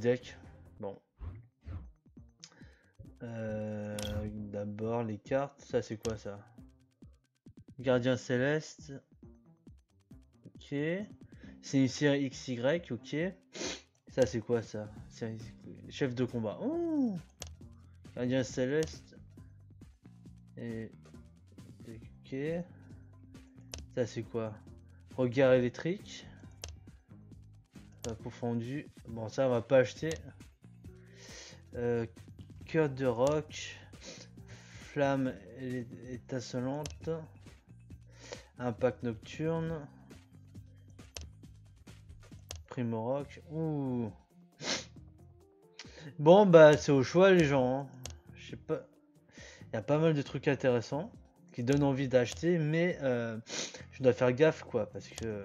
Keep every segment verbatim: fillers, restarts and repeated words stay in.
deck. Bon. Euh, D'abord les cartes. Ça c'est quoi ça? Gardien céleste. Ok. C'est une série X Y. Ok. Ça c'est quoi ça? Série... Chef de combat. Oh, Gardien céleste. Et... Ok. Ça c'est quoi? Regard électrique. Approfondi. Bon ça on va pas acheter. Euh, Cœur de roc. Flamme étincelante. Impact nocturne. Primo rock. Ouh. Bon bah c'est au choix les gens. Hein. Je sais pas. Il y a pas mal de trucs intéressants qui donnent envie d'acheter, mais euh, je dois faire gaffe quoi parce que.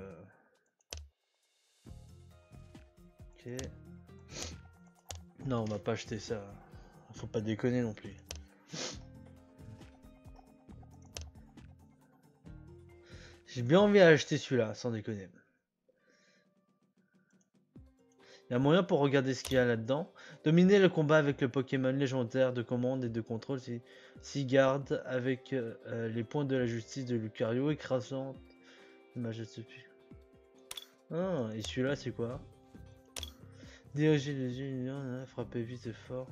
Ok. Non, on va pas acheter ça. Faut pas déconner non plus. J'ai bien envie d'acheter celui-là, sans déconner. Il y a moyen pour regarder ce qu'il y a là-dedans. Dominer le combat avec le Pokémon légendaire de commande et de contrôle. Si, si garde avec euh, les points de la justice de Lucario. Écrasante. Majesté. Ah, et celui-là, c'est quoi? Diriger les yeux, frapper vite et fort.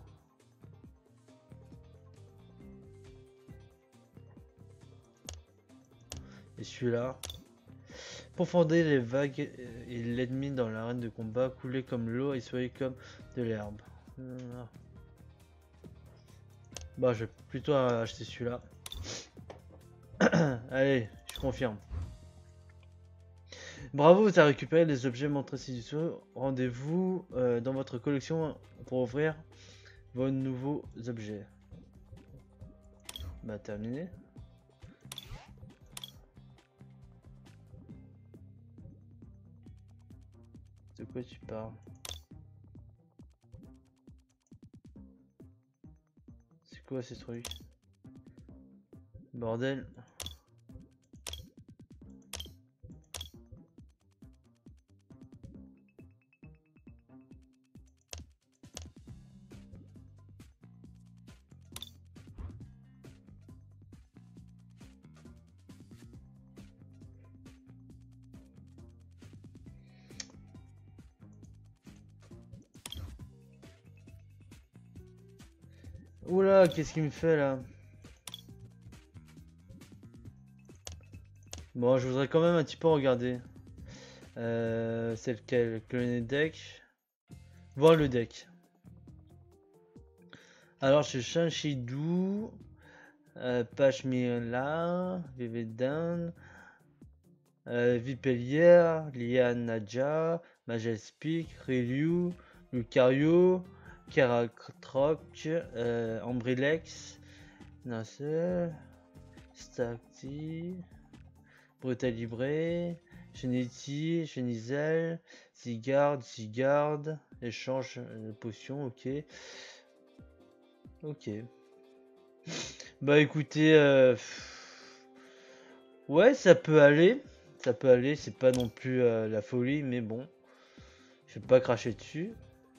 Et celui-là. Profondez les vagues et l'ennemi dans l'arène de combat. Couler comme l'eau et soyez comme de l'herbe. Bah, je vais plutôt acheter celui-là. Allez, je confirme. Bravo, vous avez récupéré les objets montrés ci-dessous. Rendez-vous euh, dans votre collection pour ouvrir vos nouveaux objets. Bah, terminé. De quoi tu parles? C'est quoi ces trucs? Bordel. Oula, qu'est-ce qu'il me fait là? Bon, je voudrais quand même un petit peu regarder. Euh, c'est lequel? Cloner deck. Voir le deck. Alors, c'est Shanshidou, euh, Pashmila, Vivedan, euh, Vipelière, Lianaja, Majespic, Ryu, Lucario, Karatroc, euh, Ambrilex, Nasser, Stacti, Brutalibré, Geniti, Genizel, Zygarde, Zygarde, échange de potions, ok. Ok. Bah écoutez, euh... ouais, ça peut aller. Ça peut aller, c'est pas non plus euh, la folie, mais bon. Je vais pas cracher dessus.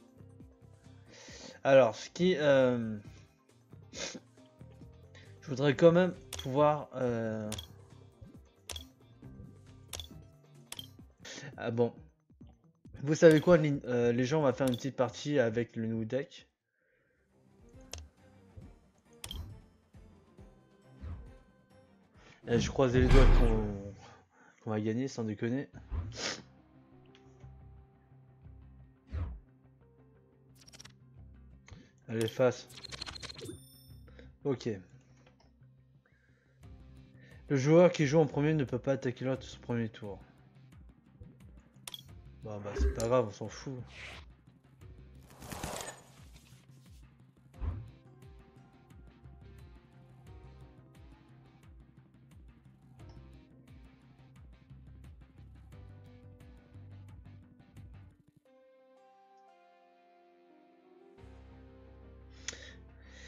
Alors, ce qui... Euh... Je voudrais quand même pouvoir... Euh... Ah bon. Vous savez quoi, les, euh, les gens, on va faire une petite partie avec le nouveau deck. Et je croise les doigts qu'on qu'on va gagner, sans déconner. Allez, face. Ok. Le joueur qui joue en premier ne peut pas attaquer l'autre ce premier tour. Bon bah c'est pas grave, on s'en fout.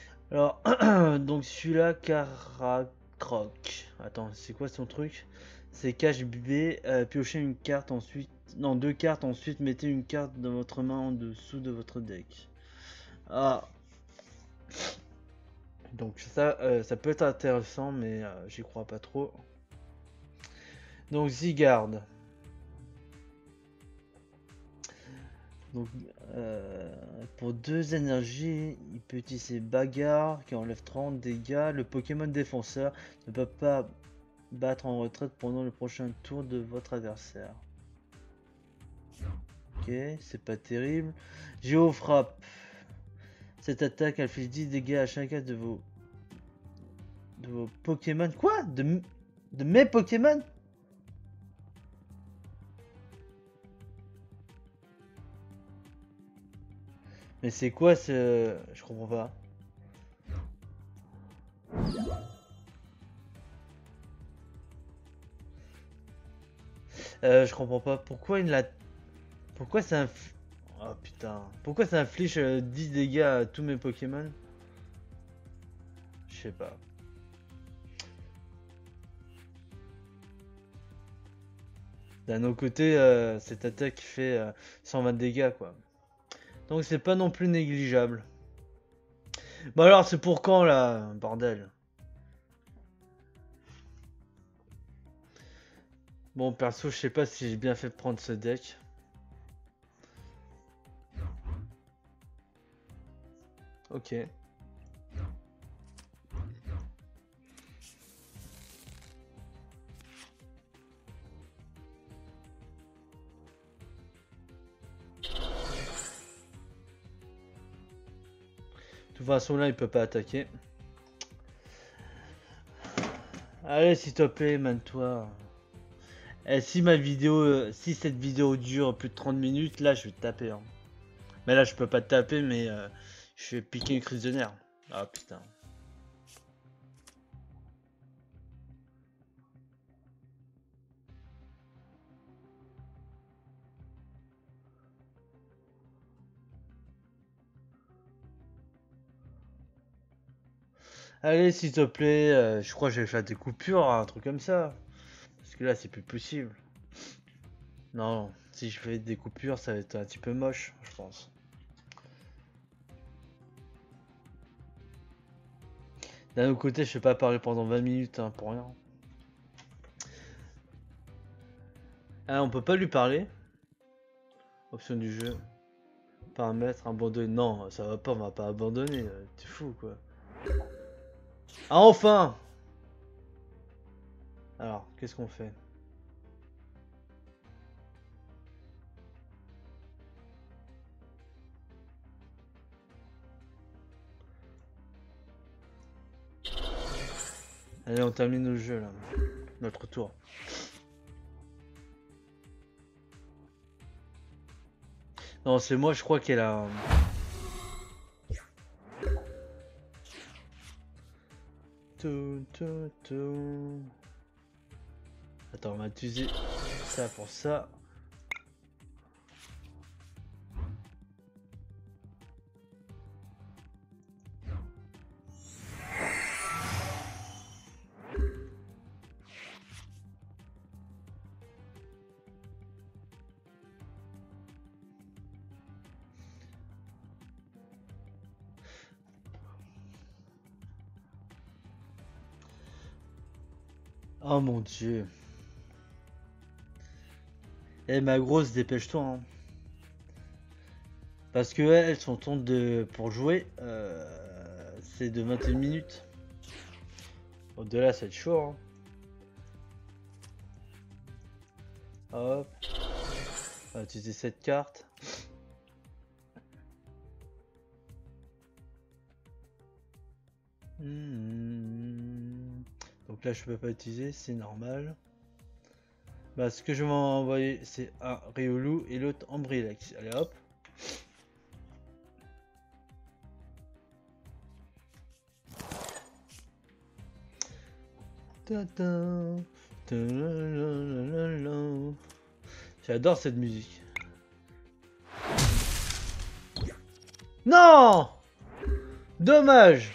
Alors, donc celui-là, Karakroc. Attends, c'est quoi son truc? C'est cache B, euh, piochez une carte ensuite. Non, deux cartes, ensuite mettez une carte de votre main en dessous de votre deck. Ah. Donc ça, euh, ça peut être intéressant, mais euh, j'y crois pas trop. Donc Zygarde. Donc euh, pour deux énergies, il peut utiliser Bagarre qui enlève trente dégâts. Le Pokémon défenseur ne peut pas battre en retraite pendant le prochain tour de votre adversaire. Ok, c'est pas terrible. Géofrappe. Cette attaque inflige dix dégâts à chacun de vos de vos Pokémon. Quoi? De, de mes Pokémon? Mais c'est quoi ce... Je comprends pas. Euh, je comprends pas. Pourquoi il l'a... Pourquoi ça inf... Oh putain. Pourquoi ça inflige euh, dix dégâts à tous mes Pokémon? Je sais pas. D'un autre côté, euh, cette attaque fait euh, cent vingt dégâts quoi. Donc c'est pas non plus négligeable. Bah alors c'est pour quand là, bordel? Bon perso je sais pas si j'ai bien fait de prendre ce deck. Ok. De toute façon là il peut pas attaquer. Allez s'il te plaît, mène-toi. Et si ma vidéo, si cette vidéo dure plus de trente minutes, là je vais te taper. Hein. Mais là je peux pas te taper, mais euh, je vais piquer une crise de nerfs. Ah putain. Allez s'il te plaît, euh, je crois que je vais faire des coupures, un truc comme ça. Parce que là c'est plus possible. Non, si je fais des coupures ça va être un petit peu moche, je pense. D'un autre côté, je vais pas parler pendant vingt minutes hein, pour rien. Ah, on peut pas lui parler. Option du jeu. Paramètres, abandonner. Non, ça va pas, on va pas abandonner. T'es fou quoi. Ah, enfin! Alors, qu'est-ce qu'on fait? Allez, on termine le jeu là. Notre tour. Non, c'est moi, je crois qu'elle a. Tout, tout, tout. Attends, on va utiliser ça pour ça. Oh mon dieu. Eh ma grosse, dépêche-toi. Hein. Parce que elle, son temps de pour jouer, euh, c'est de vingt et une minutes. Au-delà, ça va être chaud. Hein. Hop. On va utiliser cette carte. Mmh. Donc là, je peux pas utiliser, c'est normal. Bah, ce que je vais m'envoyer, c'est un Riolu et l'autre Ambrilex. Allez hop. J'adore cette musique. Non! Dommage!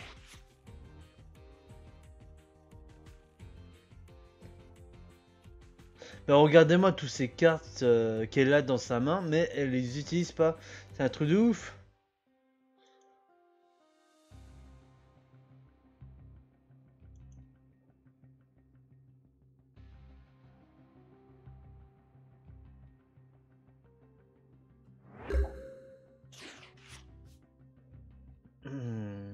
Mais regardez-moi toutes ces cartes euh, qu'elle a dans sa main, mais elle les utilise pas. C'est un truc de ouf. Hmm.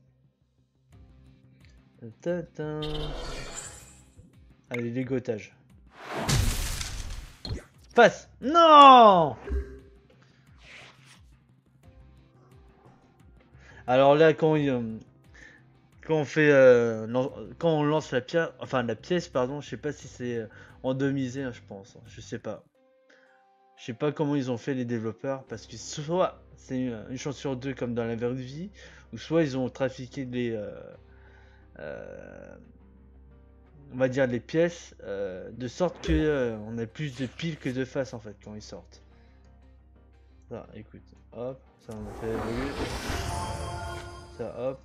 Tintin. Allez, légotage. Face. Non. Alors là, quand, euh, quand on fait, euh, lan- quand on lance la pierre, enfin la pièce, pardon, je sais pas si c'est euh, randomisé, hein, je pense, hein, je sais pas. Je sais pas comment ils ont fait les développeurs, parce que soit c'est une, une chance sur deux comme dans la vraie vie, ou soit ils ont trafiqué les, euh, euh, on va dire les pièces, euh, de sorte que euh, on a plus de piles que de faces en fait quand ils sortent. Ça, écoute, hop, ça on a fait évoluer. Ça, hop.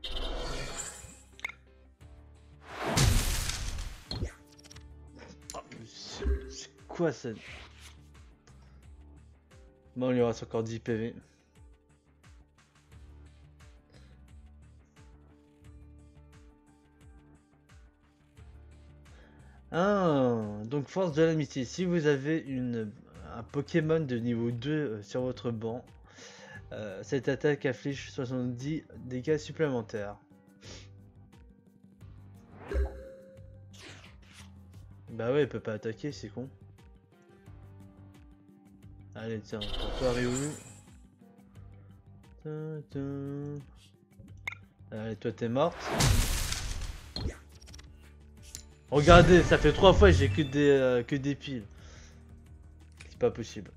Oh, c'est quoi ça? Bon, il y aura encore dix P V. Ah, donc force de l'amitié. Si vous avez une, un Pokémon de niveau deux euh, sur votre banc, euh, cette attaque affiche soixante-dix dégâts supplémentaires. Bah ouais, il peut pas attaquer, c'est con. Allez, tiens, pour toi, Ryu. Allez, toi, t'es morte. Regardez, ça fait trois fois que j'ai que des euh, que des piles. C'est pas possible.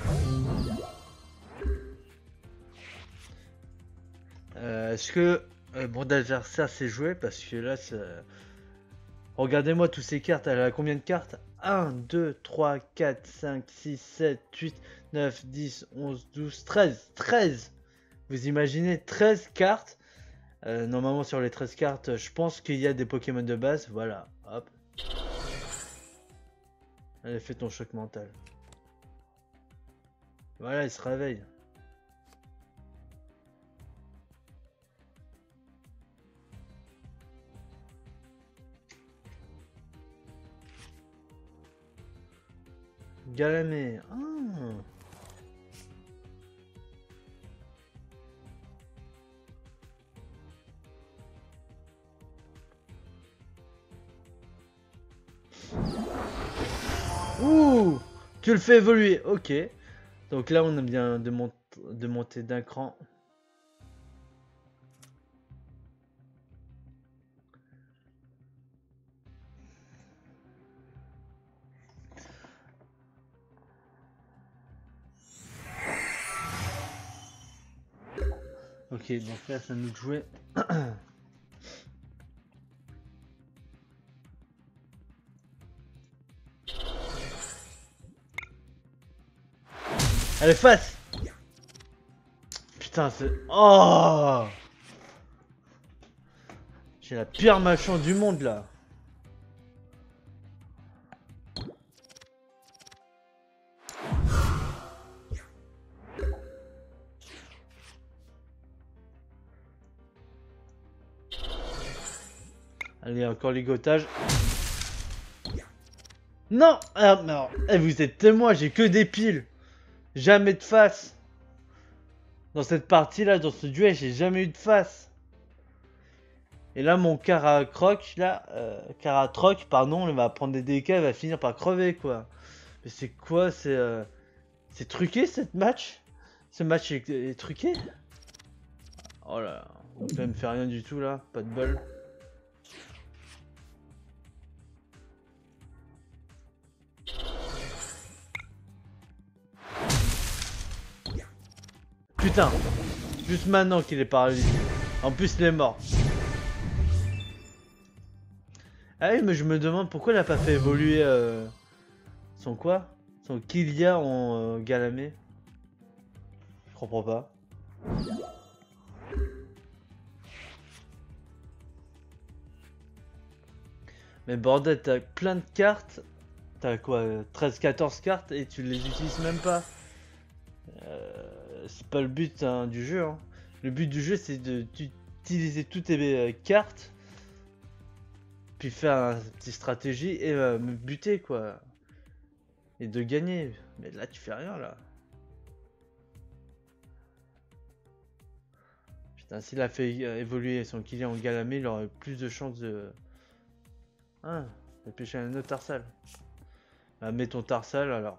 Euh, Est-ce que euh, mon adversaire s'est joué? Parce que là, regardez-moi toutes ces cartes. Elle a combien de cartes? un, deux, trois, quatre, cinq, six, sept, huit, neuf, dix, onze, douze, treize. treize. Vous imaginez treize cartes. Euh, normalement sur les treize cartes, je pense qu'il y a des Pokémon de base. Voilà, hop. Allez, fais ton choc mental. Voilà, il se réveille. Galamé. Ah. Ouh, tu le fais évoluer. Ok. Donc là, on a bien de, mont de monter d'un cran. Ok, donc là, ça nous jouer. Allez, face. Putain, c'est... Oh, j'ai la pire machin du monde, là. Allez, encore ligotage. Non, ah, non. Eh, vous êtes témoin, j'ai que des piles. Jamais de face. Dans cette partie-là, dans ce duel, j'ai jamais eu de face. Et là, mon Caracroc, là, euh, Caratroc, pardon, il va prendre des dégâts, il va finir par crever, quoi. Mais c'est quoi, c'est... Euh, c'est truqué, cette match? Ce match est, est truqué? Oh là là, on peut me faire rien du tout, là, pas de bol. Putain, juste maintenant qu'il est paralysé. En plus, il est mort. Ah oui, mais je me demande pourquoi il a pas fait évoluer euh, son quoi? Son Kilia en euh, Galamé. Je comprends pas. Mais bordel, t'as plein de cartes. t'as quoi, treize quatorze cartes et tu les utilises même pas. Euh, c'est pas le but hein, du jeu. Hein. Le but du jeu c'est d'utiliser toutes tes euh, cartes, puis faire une petite stratégie et euh, me buter quoi. Et de gagner. Mais là tu fais rien là. Putain, s'il a fait euh, évoluer son Kylian en Galamé, il aurait plus de chances de... Ah, de pêcher un autre Tarsal. Bah, mets ton Tarsal alors.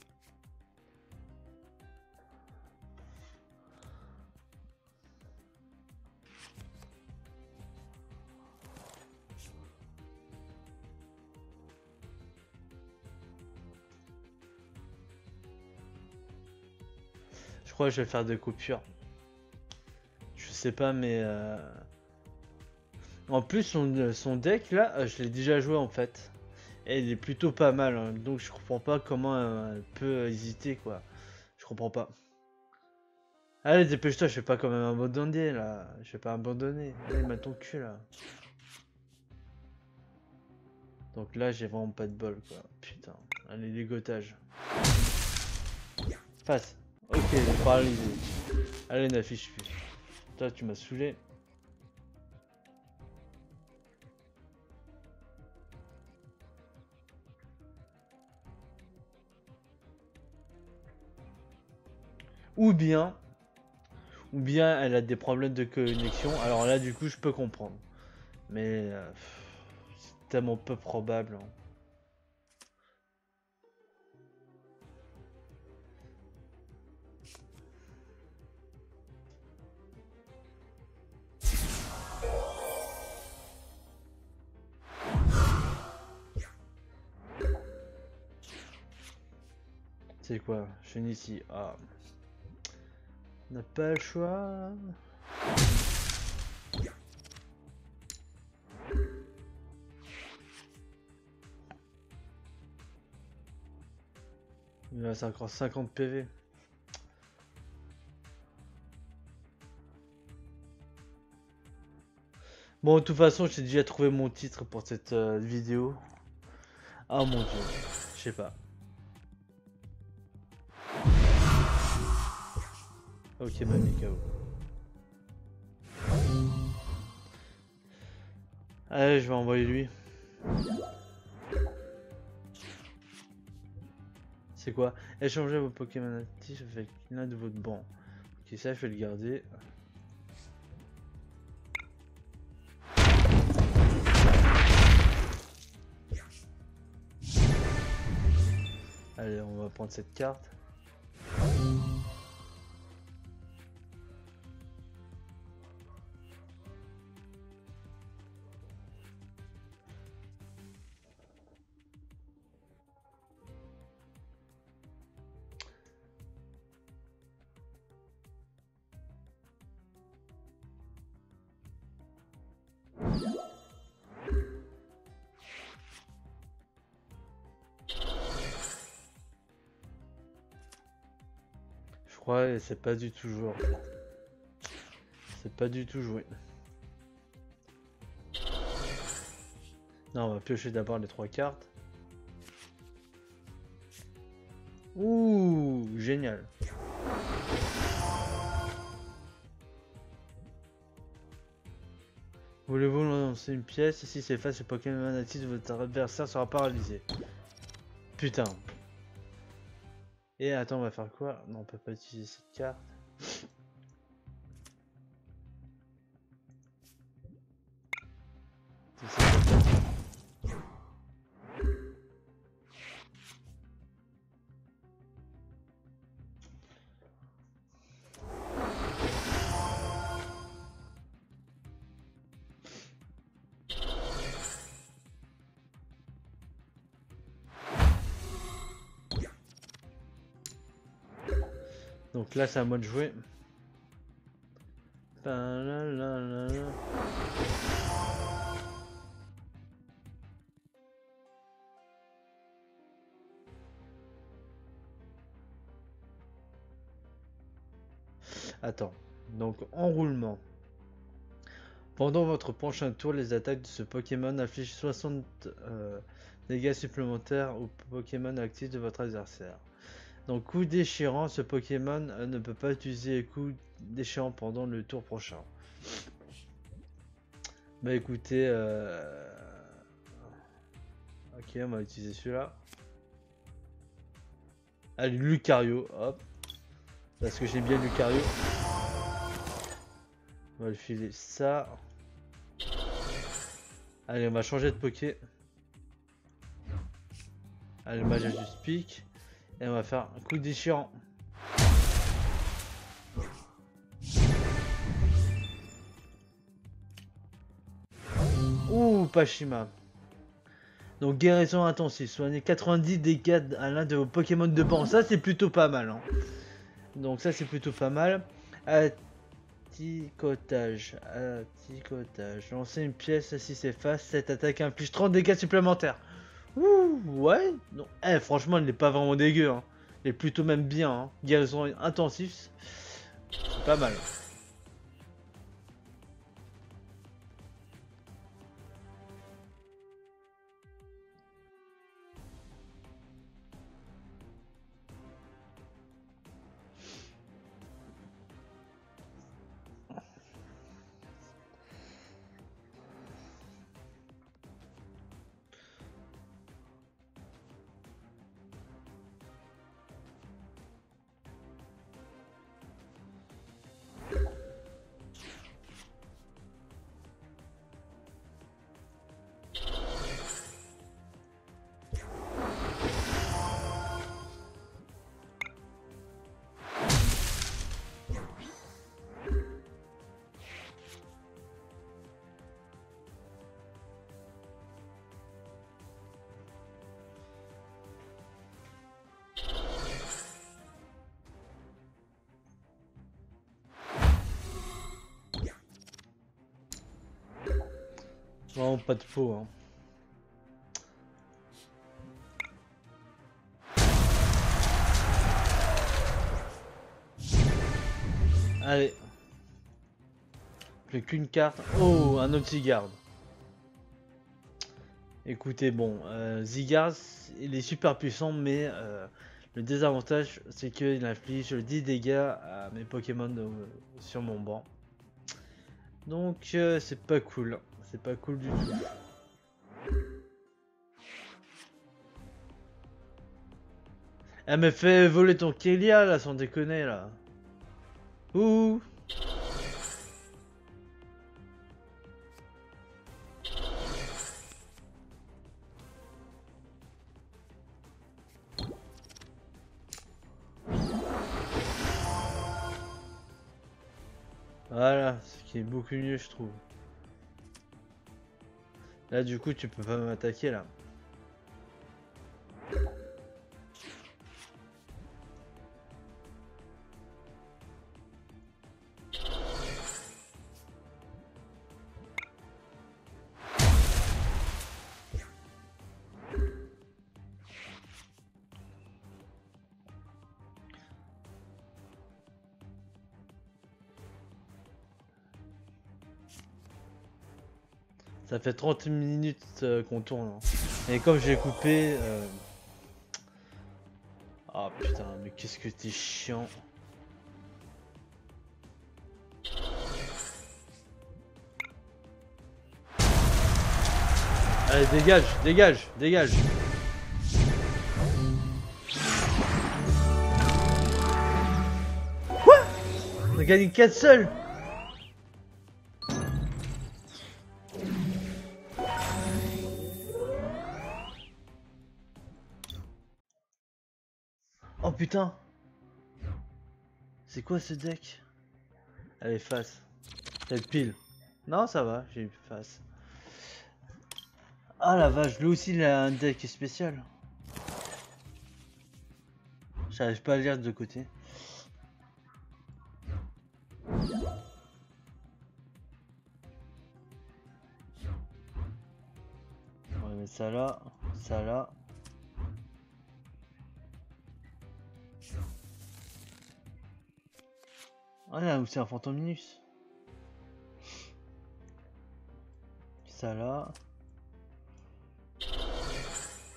Je crois que je vais faire des coupures. Je sais pas, mais... Euh... En plus, son, son deck, là, je l'ai déjà joué en fait. Et il est plutôt pas mal, hein. Donc je comprends pas comment euh, elle peut hésiter, quoi. Je comprends pas. Allez, dépêche-toi, je vais pas quand même abandonner, là. Je vais pas abandonner. Allez, mets ton cul, là. Donc là, j'ai vraiment pas de bol, quoi. Putain. Allez, ligotage. Passe. Ok, il est paralysé. Allez, n'affiche plus. Toi, tu m'as saoulé. Ou bien... Ou bien elle a des problèmes de connexion. Alors là, du coup, je peux comprendre. Mais... Euh, c'est tellement peu probable. Hein. C'est quoi? Je finis ici. Ah. On n'a pas le choix. Il reste encore cinquante P V. Bon, de toute façon, j'ai déjà trouvé mon titre pour cette euh, vidéo. Ah mon dieu. Je sais pas. Ok, mamie K O. Allez, je vais envoyer lui. C'est quoi? Échangez vos Pokémon actifs avec l'un de votre banc. Ok, ça, je vais le garder. Allez, on va prendre cette carte. Je crois et c'est pas du tout joué. C'est pas du tout joué. Non, on va piocher d'abord les trois cartes. Ouh, génial. Voulez-vous lancer une pièce? Si c'est face, le Pokémon actif de votre adversaire sera paralysé. Putain. Et attends, on va faire quoi? Non, on peut pas utiliser cette carte. Donc là, c'est à moi de jouer. Attends. Donc, enroulement. Pendant votre prochain tour, les attaques de ce Pokémon affichent soixante euh, dégâts supplémentaires au Pokémon actif de votre adversaire. Donc coup déchirant, ce Pokémon euh, ne peut pas utiliser coup déchirant pendant le tour prochain. Bah écoutez, euh... ok, on va utiliser celui-là. Allez, Lucario, hop. Parce que j'aime bien Lucario. On va lui filer ça. Allez, on va changer de Poké. Allez, le Magia du Speak. Et on va faire un coup déchirant. Ouh, Pashima. Donc guérison intensive. Soignez quatre-vingt-dix dégâts à l'un de vos Pokémon de banc. Ça, c'est plutôt pas mal. Hein. Donc ça, c'est plutôt pas mal. Atticotage. Atticotage. Lancer une pièce si c'est face. Cette attaque inflige trente dégâts supplémentaires. Ouh, ouais. Non. Eh, franchement, il n'est pas vraiment dégueu. Hein. Il est plutôt même bien. Hein. Guérison intensive. C'est pas mal. Vraiment pas de faux. Hein. Allez. Plus qu'une carte. Oh, un autre Zygarde. Écoutez, bon, euh, Zygarde, il est super puissant, mais euh, le désavantage, c'est qu'il inflige dix dégâts à mes Pokémon euh, sur mon banc. Donc, euh, c'est pas cool. C'est pas cool du tout. Elle me fait voler ton Kélia, là, sans déconner, là. Ouh. Voilà, ce qui est beaucoup mieux, je trouve. Là, du coup, tu peux pas m'attaquer, là. Ça fait trente minutes euh, qu'on tourne. Hein. Et comme j'ai coupé... Euh... Ah putain, mais qu'est-ce que t'es chiant. Allez, dégage, dégage, dégage. Quoi? On a gagné quatre seuls. Oh putain. C'est quoi ce deck? Allez, face. Cette pile. Non, ça va, j'ai eu face. Ah la vache, lui aussi il a un deck spécial. J'arrive pas à lire de deux côtés. On va mettre ça là, ça là. Ah là, c'est un Fantominus. Ça là.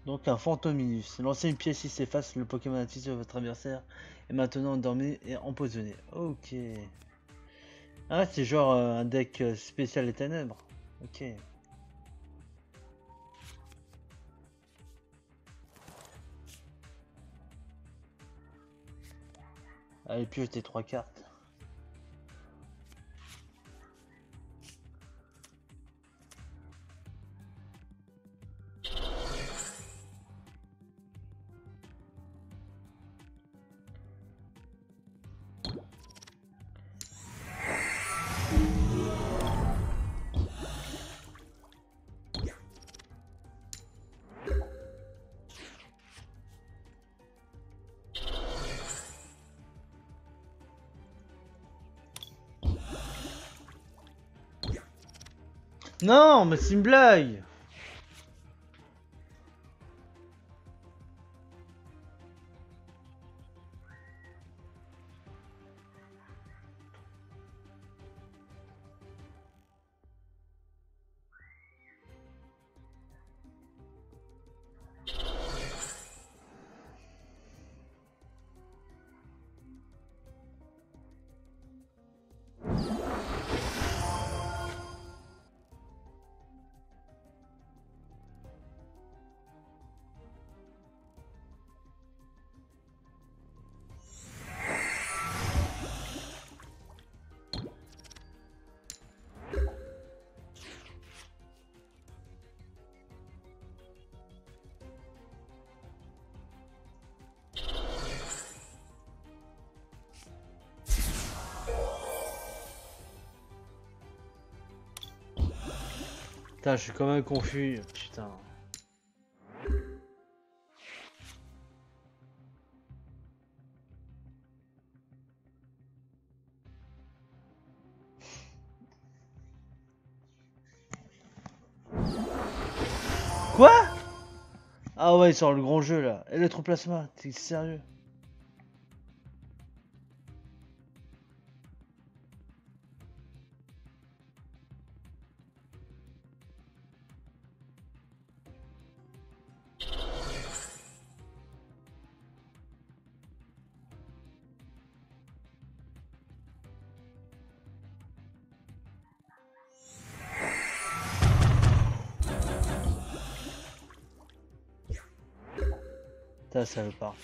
Donc un Fantominus. Lancez une pièce, il s'efface, le Pokémon actif de votre adversaire est maintenant endormi et empoisonné. Ok. Ah, c'est genre euh, un deck euh, spécial des ténèbres. Ok. Allez, pioche tes trois cartes. Non, mais c'est une blague. Putain, je suis quand même confus. Putain. Quoi? Ah ouais, il sort le grand jeu là. Electroplasma, t'es sérieux? Putain, ça veut pas.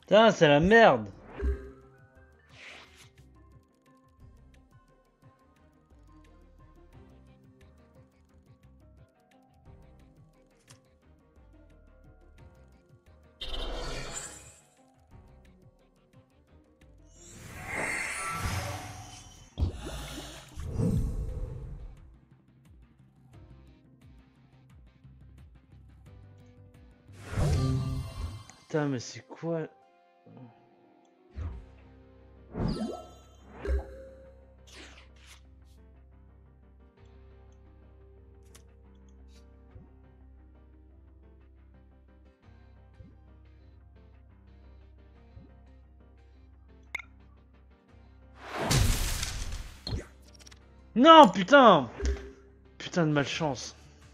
Putain, c'est la merde. Putain, mais c'est quoi? Non, putain! Putain de malchance.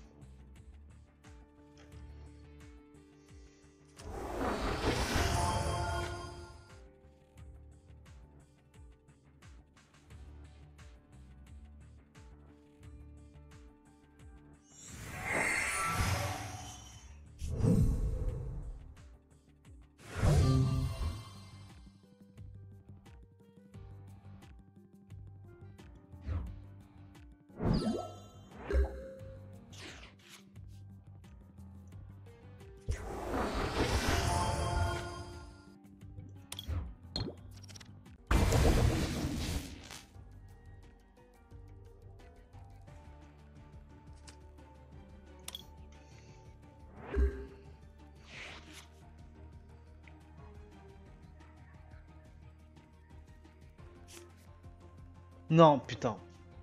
Non, putain.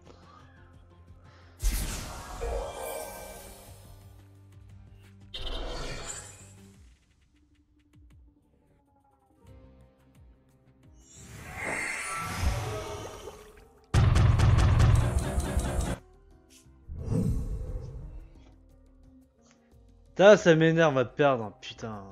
Ça, ça m'énerve à perdre, putain.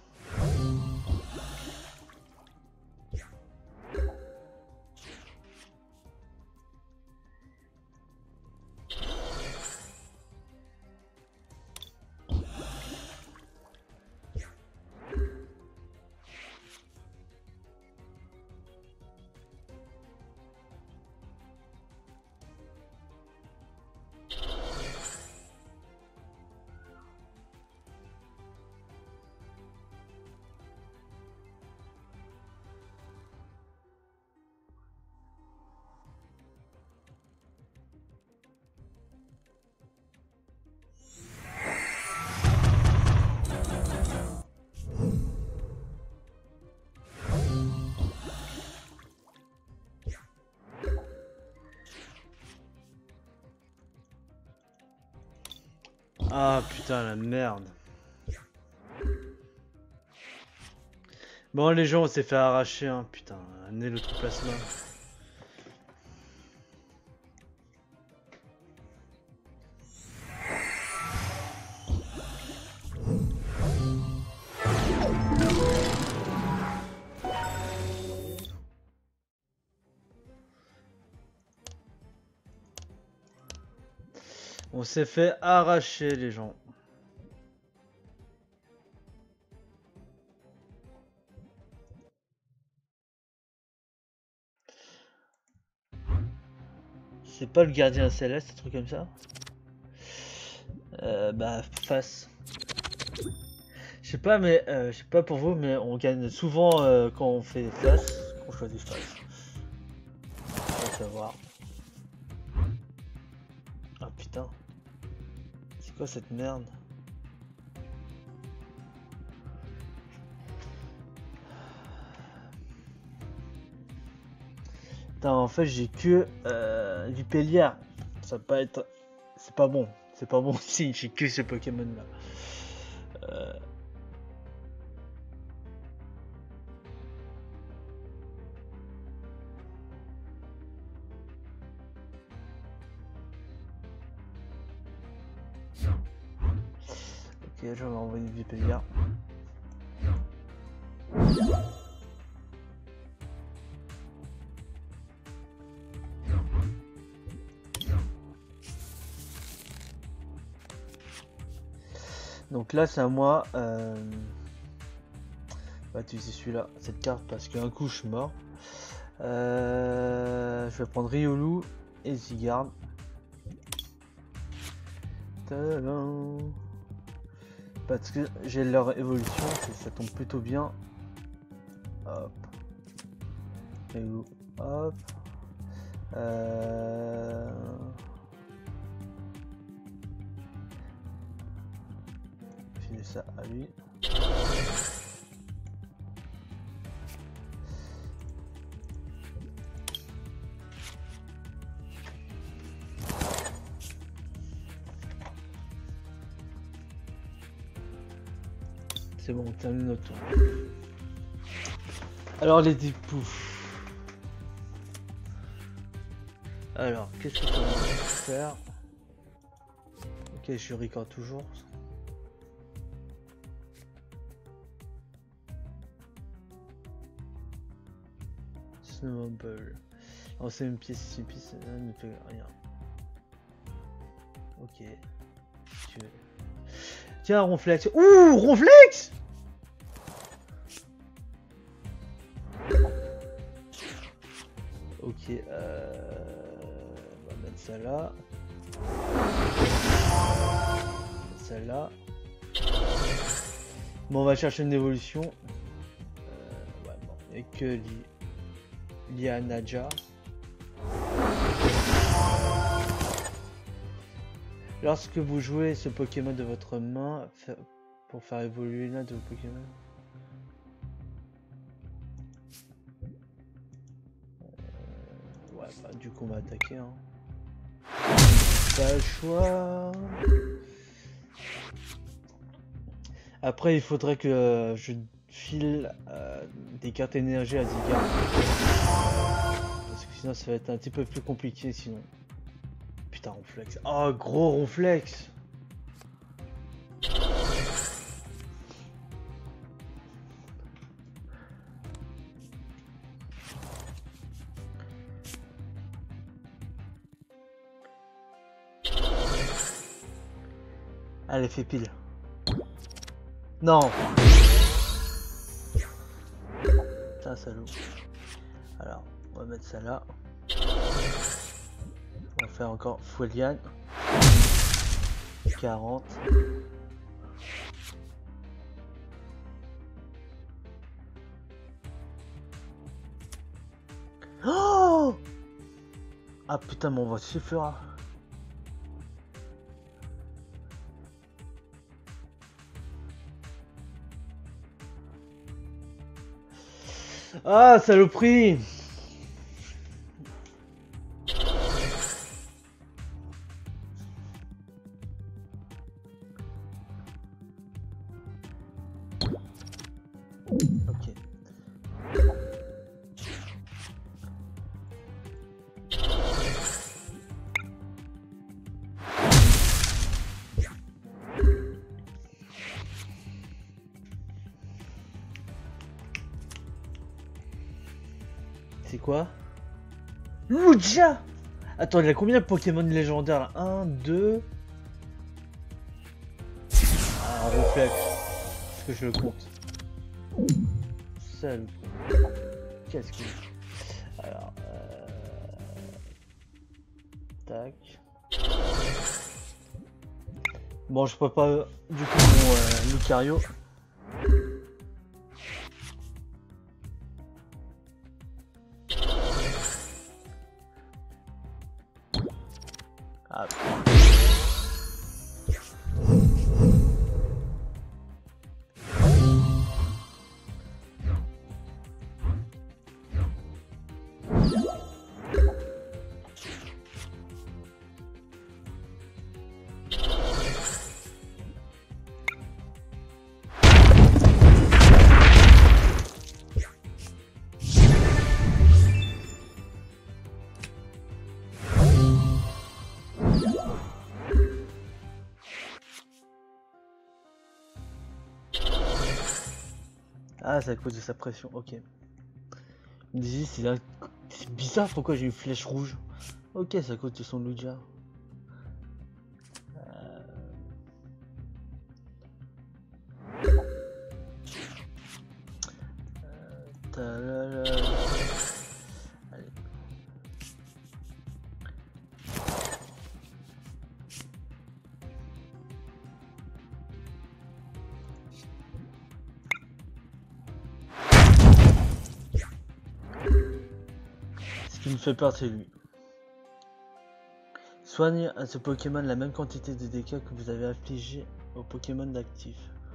Ah putain la merde. Bon les gens on s'est fait arracher hein, putain, amenez l'autre plasma. On s'est fait arracher les gens. C'est pas le gardien céleste, un truc comme ça. Euh, bah face. Je sais pas mais euh, je sais pas pour vous mais on gagne souvent euh, quand on fait face, qu'on choisit face. On va savoir. Ah putain. C'est quoi cette merde? Putain, en fait j'ai que euh, du Péliard. Ça va pas être... C'est pas bon. C'est pas bon signe, j'ai que ce Pokémon là. Euh... Ok, je vais m'envoyer du Péliard. Donc là c'est à moi. Euh... On va utiliser celui-là, cette carte, parce qu'un coup je suis mort. Euh, je vais prendre Riolu et Zygarde. Tadam. Parce que j'ai leur évolution, ça tombe plutôt bien. Hop. Riolu, hop. Euh... Filer ça à lui. C'est bon, on termine notre tour. Alors les dix poufs. Alors, qu'est-ce que tu vas faire? Ok, je record toujours. Snowball. Alors c'est une pièce, une pièce, ça ne fait rien. Ok. Tu veux... Tiens, Ronflex. Ouh, Ronflex. Ok, euh... on va mettre ça là. Celle-là. Bon, on va chercher une évolution. Euh, ouais, bon, et que Li... Lianaja. Lorsque vous jouez ce Pokémon de votre main, pour faire évoluer l'un de vos Pokémon. Euh, ouais, bah du coup on va attaquer. Hein. Pas le choix. Après il faudrait que je file euh, des cartes énergie à Zygarde. Parce que sinon ça va être un petit peu plus compliqué sinon. Putain, Ronflex. Oh, gros Ronflex. Allez, fais pile. Non. Putain, salaud. Alors, on va mettre ça là. On va faire encore Fouelian. quarante. Oh! Ah putain, mais on va se faire. Ah, saloperie! Ok. C'est quoi? Lugia! Attends, il a combien de Pokémon légendaires là? un, deux... Ah, un Ronflex. Est-ce que je le compte? Salut. Qu'est-ce qu'il... Alors... Euh... Tac... Bon, je peux pas... Du coup, mon euh, Lucario. Ah, ah, c'est à cause de sa pression, ok. Il me dit, c'est là... C'est bizarre pourquoi j'ai une flèche rouge. Ok, c'est à cause de son Lugia. Allez. Ce qui me fait peur, c'est lui. Soigne à ce Pokémon la même quantité de dégâts que vous avez infligé au Pokémon d'actif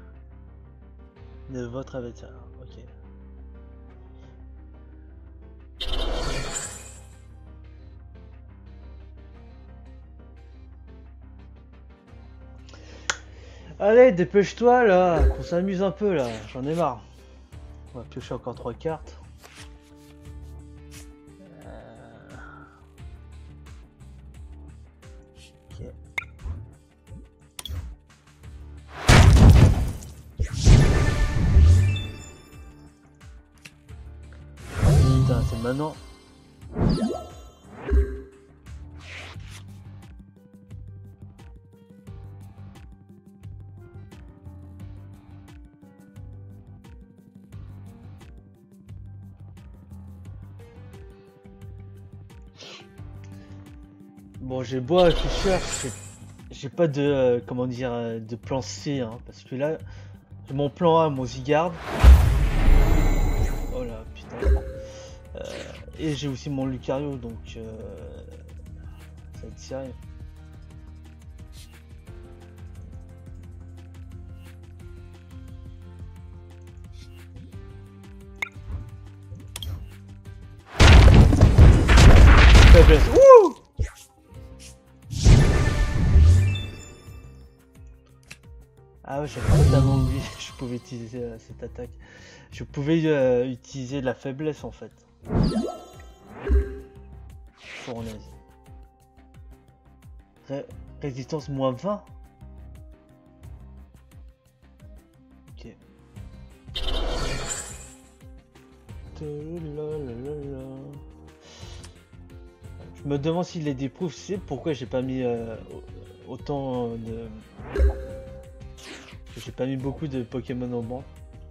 de votre avatar. Ok. Allez, dépêche-toi là, qu'on s'amuse un peu là, j'en ai marre. On va piocher encore trois cartes. Euh... Ok. Putain, c'est maintenant. Bon, j'ai beau réfléchir, j'ai pas de euh, comment dire euh, de plan C, hein, parce que là, mon plan A, mon Zygarde. Oh là, putain. Euh, et j'ai aussi mon Lucario, donc euh, ça va être sérieux. Faiblesse. Ouh! Ah ouais, j'avais totalement oublié que je pouvais utiliser euh, cette attaque. Je pouvais euh, utiliser la faiblesse en fait. Fournaise. Ré résistance moins vingt. Ok. Je me demande s'il est des proof, c'est pourquoi j'ai pas mis euh, autant de... J'ai pas mis beaucoup de Pokémon au banc.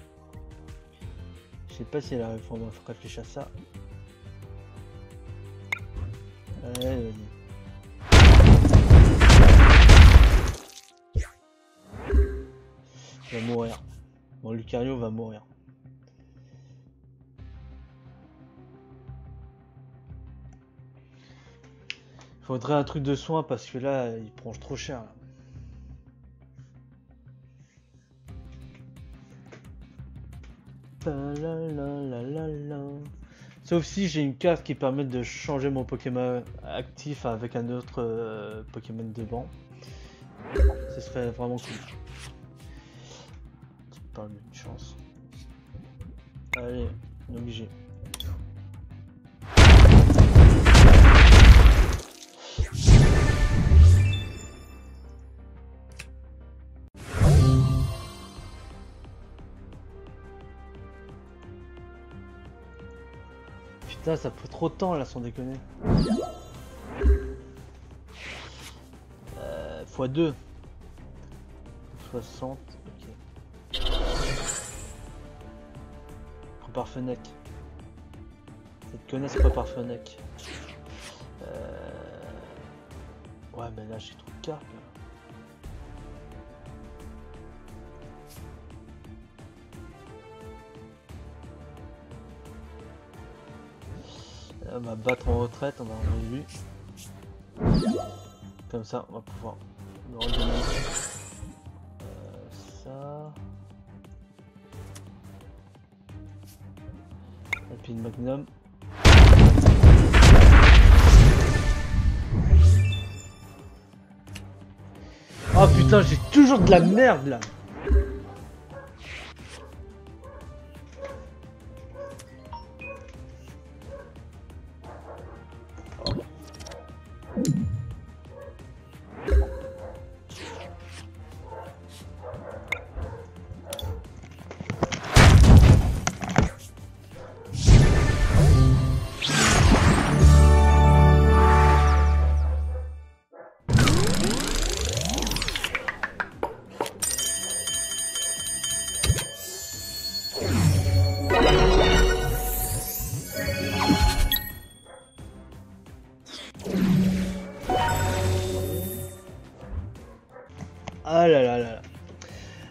Je sais pas si elle arrive, faut réfléchir à ça. Allez, vas-y. Il va mourir. Bon, Lucario va mourir. Faudrait un truc de soin parce que là, il prend trop cher. Là. La la la la la. Sauf si j'ai une carte qui permet de changer mon Pokémon actif avec un autre euh, Pokémon de banc. Ce serait vraiment cool. Tu parles d'une chance. Allez, on est obligé. Putain, ça prend trop de temps là, sans déconner. Euh, fois deux. soixante, ok. Prépare Fennec. Cette connaisse prépare Fennec. Euh... Ouais, mais là j'ai trop de cartes là. On va battre en retraite, on va enlever lui. Comme ça, on va pouvoir le redonner. Euh, ça. Et puis une Magnum. Oh putain, j'ai toujours de la merde là.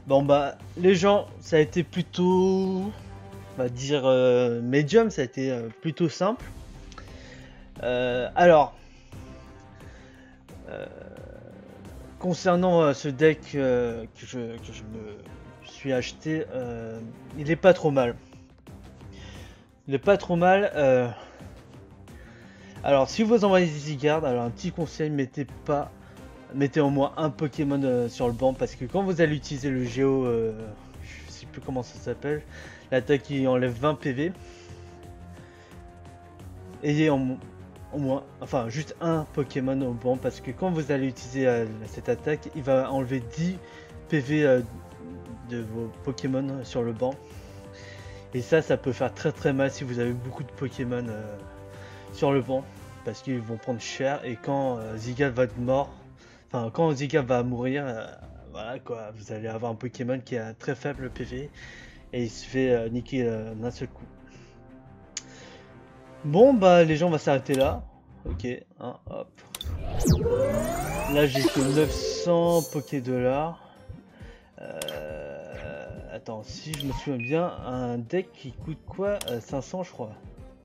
Bon bah les gens, ça a été plutôt, on va dire euh, medium, ça a été euh, plutôt simple. Euh, alors, euh, concernant euh, ce deck euh, que, je, que je me suis acheté, euh, il est pas trop mal. Il est pas trop mal. Euh... Alors si vous envoyez des Zygarde, alors un petit conseil, mettez pas mettez au moins un Pokémon euh, sur le banc, parce que quand vous allez utiliser le Géo, euh, je sais plus comment ça s'appelle, l'attaque qui enlève vingt P V, ayez en, au moins, enfin juste un Pokémon au banc, parce que quand vous allez utiliser euh, cette attaque, il va enlever dix P V euh, de vos Pokémon sur le banc. Et ça, ça peut faire très très mal si vous avez beaucoup de Pokémon euh, sur le banc, parce qu'ils vont prendre cher, et quand euh, Zygarde va être mort, enfin, quand Zygarde va mourir, euh, voilà quoi, vous allez avoir un Pokémon qui a très faible P V et il se fait euh, niquer euh, d'un seul coup. Bon bah les gens, on va s'arrêter là. Ok, hein, hop. Là j'ai que neuf cents Poké dollars. Euh, attends, si je me souviens bien, un deck qui coûte quoi, euh, cinq cents je crois.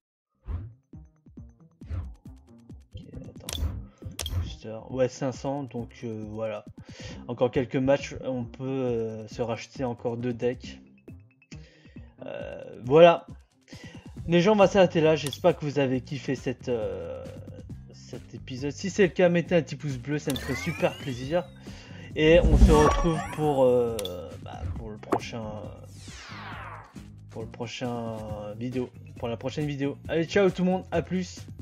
Ouais, cinq cents, donc euh, voilà. Encore quelques matchs, on peut euh, se racheter encore deux decks. Euh, voilà. Les gens, on va s'arrêter là. J'espère que vous avez kiffé cette, euh, cet épisode. Si c'est le cas, mettez un petit pouce bleu, ça me ferait super plaisir. Et on se retrouve pour, euh, bah, pour le prochain... Pour le prochain vidéo. Pour la prochaine vidéo. Allez, ciao tout le monde, à plus.